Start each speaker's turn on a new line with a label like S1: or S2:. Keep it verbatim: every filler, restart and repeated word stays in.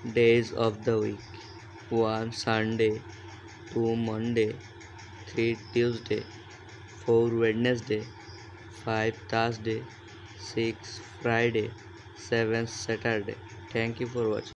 S1: days of the week. one Sunday, two Monday, three Tuesday, four Wednesday, five Thursday, six Friday, seven Saturday. Thank you for watching.